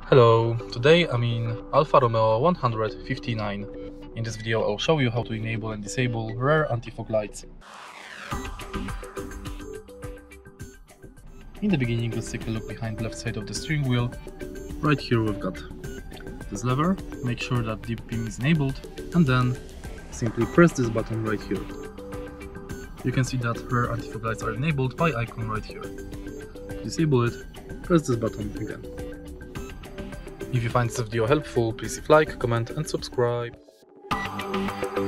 Hello, today I'm in Alfa Romeo 159. In this video I'll show you how to enable and disable rear anti-fog lights. In the beginning, let's take a look behind the left side of the steering wheel. Right here we've got this lever. Make sure that deep beam is enabled and then simply press this button right here. You can see that rear anti-fog lights are enabled by icon right here. To disable it, press this button again. If you find this video helpful, please leave a like, comment and subscribe.